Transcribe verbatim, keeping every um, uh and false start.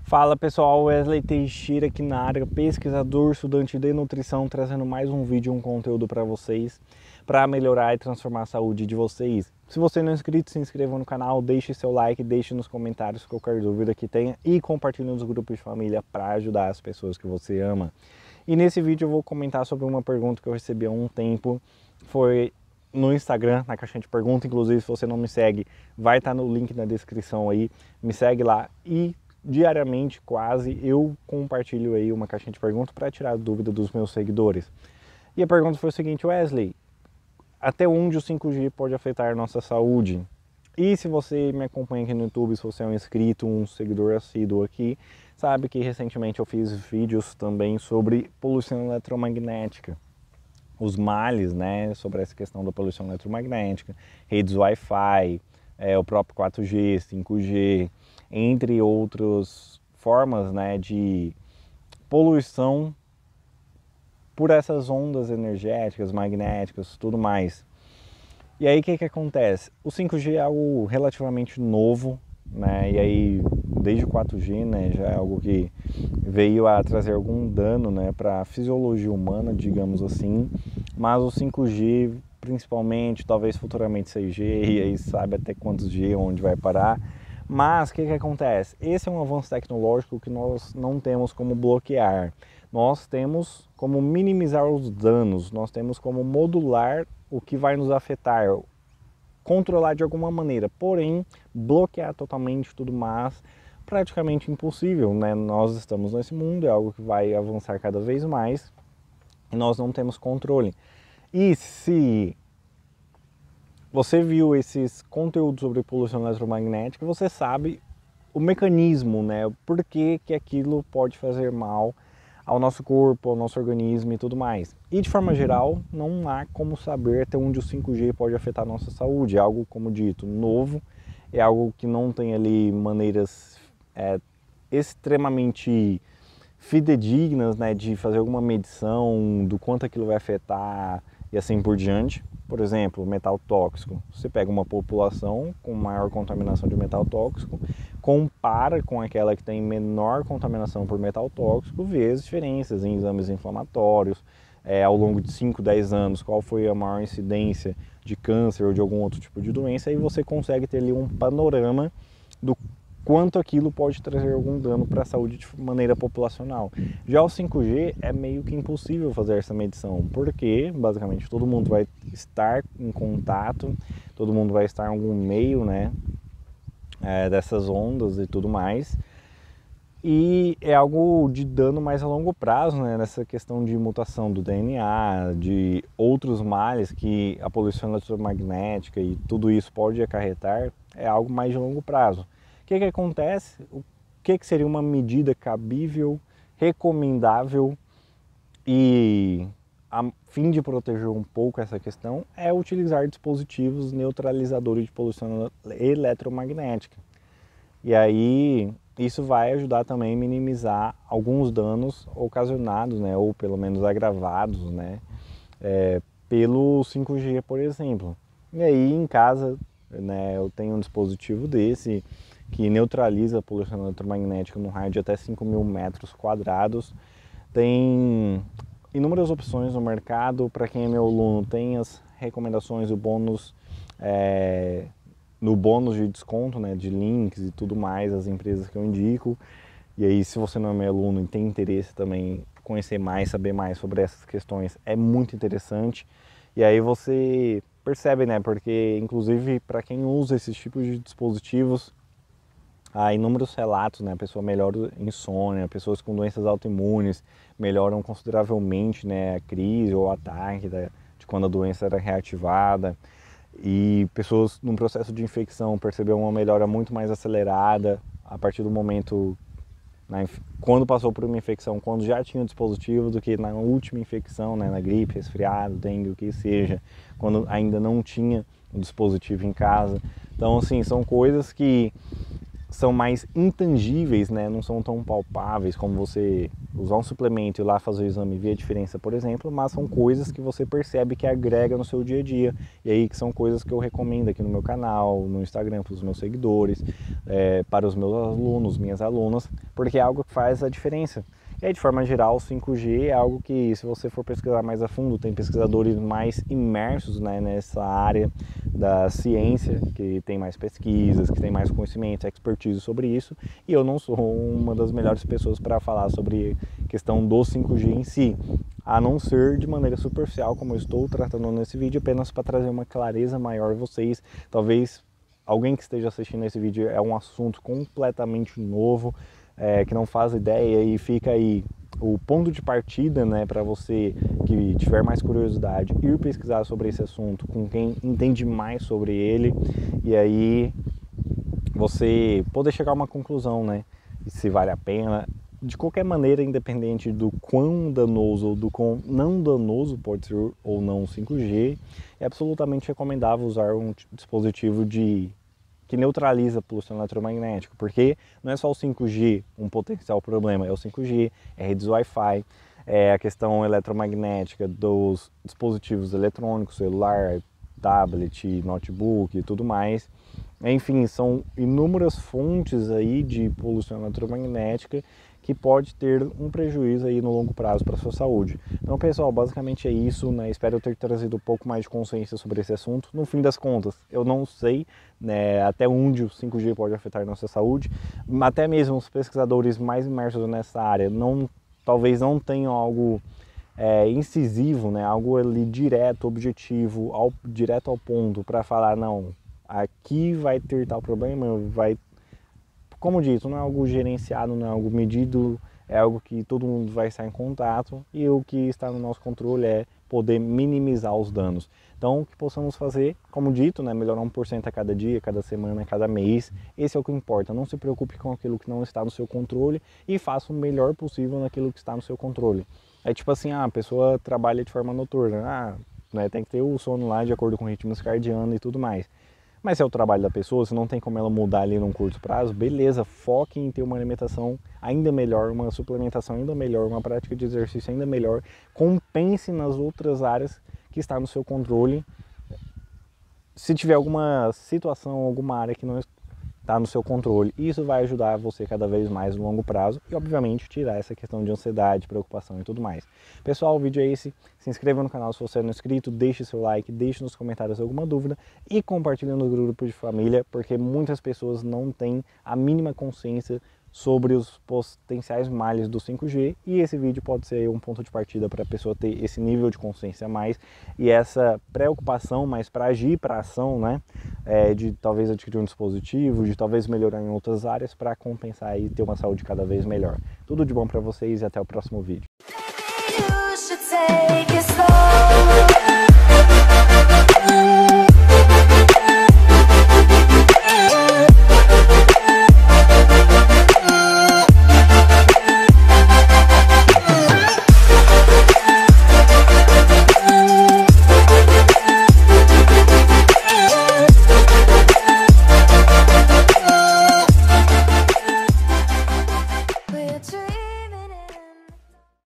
Fala pessoal, Wesley Teixeira aqui na área, pesquisador, estudante de nutrição, trazendo mais um vídeo, um conteúdo para vocês, para melhorar e transformar a saúde de vocês. Se você não é inscrito, se inscreva no canal, deixe seu like, deixe nos comentários qualquer dúvida que tenha e compartilhe nos grupos de família para ajudar as pessoas que você ama. E nesse vídeo eu vou comentar sobre uma pergunta que eu recebi há um tempo, foi no Instagram, na caixinha de perguntas. Inclusive se você não me segue, vai estar no link na descrição aí, me segue lá e diariamente quase eu compartilho aí uma caixinha de perguntas para tirar a dúvida dos meus seguidores. E a pergunta foi o seguinte: Wesley, até onde o cinco G pode afetar a nossa saúde? E se você me acompanha aqui no YouTube, se você é um inscrito, um seguidor assíduo aqui, sabe que recentemente eu fiz vídeos também sobre poluição eletromagnética, os males, né, sobre essa questão da poluição eletromagnética, redes Wi-Fi, é, o próprio quatro G, cinco G, entre outras formas, né, de poluição por essas ondas energéticas, magnéticas, tudo mais. E aí o que que acontece? O cinco G é algo relativamente novo, né, e aí desde o quatro G, né, já é algo que veio a trazer algum dano, né, para a fisiologia humana, digamos assim, mas o cinco G principalmente, talvez futuramente seis G, e aí sabe até quantos G, onde vai parar. Mas o que que acontece? Esse é um avanço tecnológico que nós não temos como bloquear. Nós temos como minimizar os danos, nós temos como modular o que vai nos afetar, controlar de alguma maneira, porém bloquear totalmente tudo mais praticamente impossível, né? Nós estamos nesse mundo, é algo que vai avançar cada vez mais e nós não temos controle. E se você viu esses conteúdos sobre poluição eletromagnética, você sabe o mecanismo, né? Por que que aquilo pode fazer mal ao nosso corpo, ao nosso organismo e tudo mais. E de forma geral, não há como saber até onde o cinco G pode afetar a nossa saúde. É algo, como dito, novo, é algo que não tem ali maneiras é, extremamente fidedignas, né, de fazer alguma medição do quanto aquilo vai afetar e assim por diante. Por exemplo, metal tóxico. Você pega uma população com maior contaminação de metal tóxico, compara com aquela que tem menor contaminação por metal tóxico, vê as diferenças em exames inflamatórios, é, ao longo de cinco, dez anos, qual foi a maior incidência de câncer ou de algum outro tipo de doença, e você consegue ter ali um panorama do quanto aquilo pode trazer algum dano para a saúde de maneira populacional. Já o cinco G é meio que impossível fazer essa medição, porque basicamente todo mundo vai estar em contato, todo mundo vai estar em algum meio, né, é, dessas ondas e tudo mais, e é algo de dano mais a longo prazo, né, nessa questão de mutação do D N A, de outros males que a poluição eletromagnética e tudo isso pode acarretar, é algo mais de longo prazo. O que que acontece? O que que seria uma medida cabível, recomendável e a fim de proteger um pouco essa questão é utilizar dispositivos neutralizadores de poluição eletromagnética. E aí isso vai ajudar também a minimizar alguns danos ocasionados, né, ou pelo menos agravados, né, é, pelo cinco G, por exemplo. E aí em casa, né, eu tenho um dispositivo desse que neutraliza a poluição eletromagnética no raio de até cinco mil metros quadrados. Tem inúmeras opções no mercado. Para quem é meu aluno, tem as recomendações, o bônus, é, no bônus de desconto, né, de links e tudo mais, as empresas que eu indico. E aí, se você não é meu aluno e tem interesse também em conhecer mais, saber mais sobre essas questões, é muito interessante. E aí você percebe, né, porque inclusive para quem usa esses tipos de dispositivos, há inúmeros relatos, né? A pessoa melhora insônia, pessoas com doenças autoimunes melhoram consideravelmente, né, a crise ou o ataque da, de quando a doença era reativada, e pessoas num processo de infecção perceberam uma melhora muito mais acelerada a partir do momento, né, quando passou por uma infecção, quando já tinha o dispositivo, do que na última infecção, né, na gripe, resfriado, dengue, o que seja, quando ainda não tinha o dispositivo em casa. Então, assim, são coisas que são mais intangíveis, né? Não são tão palpáveis como você usar um suplemento e ir lá fazer o exame e ver a diferença, por exemplo, mas são coisas que você percebe que agrega no seu dia a dia. E aí que são coisas que eu recomendo aqui no meu canal, no Instagram para os meus seguidores, é, para os meus alunos, minhas alunas, porque é algo que faz a diferença. E aí, de forma geral, o cinco G é algo que, se você for pesquisar mais a fundo, tem pesquisadores mais imersos, né, nessa área da ciência, que tem mais pesquisas, que tem mais conhecimento, expertise sobre isso, e eu não sou uma das melhores pessoas para falar sobre a questão do cinco G em si, a não ser de maneira superficial, como eu estou tratando nesse vídeo, apenas para trazer uma clareza maior a vocês. Talvez alguém que esteja assistindo esse vídeo é um assunto completamente novo, É, que não faz ideia, e fica aí o ponto de partida, né, para você que tiver mais curiosidade ir pesquisar sobre esse assunto com quem entende mais sobre ele, e aí você poder chegar a uma conclusão, né, se vale a pena. De qualquer maneira, independente do quão danoso ou do quão não danoso pode ser ou não o cinco G, é absolutamente recomendável usar um dispositivo de que neutraliza a poluição eletromagnética, porque não é só o cinco G um potencial problema, é o cinco G, é redes Wi-Fi, é a questão eletromagnética dos dispositivos eletrônicos, celular, tablet, notebook e tudo mais. Enfim, são inúmeras fontes aí de poluição eletromagnética que pode ter um prejuízo aí no longo prazo para a sua saúde. Então, pessoal, basicamente é isso, né? Espero ter trazido um pouco mais de consciência sobre esse assunto. No fim das contas, eu não sei, né, até onde o cinco G pode afetar a nossa saúde. Até mesmo os pesquisadores mais imersos nessa área não, talvez não tenham algo é, incisivo, né? Algo ali direto, objetivo, ao, direto ao ponto para falar, não, aqui vai ter tal problema, vai... Como dito, não é algo gerenciado, não é algo medido, é algo que todo mundo vai estar em contato, e o que está no nosso controle é poder minimizar os danos. Então, o que possamos fazer, como dito, né, melhorar um por cento a cada dia, cada semana, cada mês, esse é o que importa. Não se preocupe com aquilo que não está no seu controle e faça o melhor possível naquilo que está no seu controle. É tipo assim, ah, a pessoa trabalha de forma noturna, ah, né, tem que ter o sono lá de acordo com o ritmo circadiano e tudo mais. Mas se é o trabalho da pessoa, se não tem como ela mudar ali num curto prazo, beleza, foque em ter uma alimentação ainda melhor, uma suplementação ainda melhor, uma prática de exercício ainda melhor, compense nas outras áreas que está no seu controle. Se tiver alguma situação, alguma área que não está no seu controle, isso vai ajudar você cada vez mais no longo prazo e, obviamente, tirar essa questão de ansiedade, preocupação e tudo mais. Pessoal, o vídeo é esse. Se inscreva no canal se você não é inscrito, deixe seu like, deixe nos comentários alguma dúvida e compartilhe no grupo de família, porque muitas pessoas não têm a mínima consciência sobre os potenciais males do cinco G, e esse vídeo pode ser um ponto de partida para a pessoa ter esse nível de consciência a mais e essa preocupação mais para agir, para ação, né, é, de talvez adquirir um dispositivo, de talvez melhorar em outras áreas para compensar e ter uma saúde cada vez melhor. Tudo de bom para vocês e até o próximo vídeo.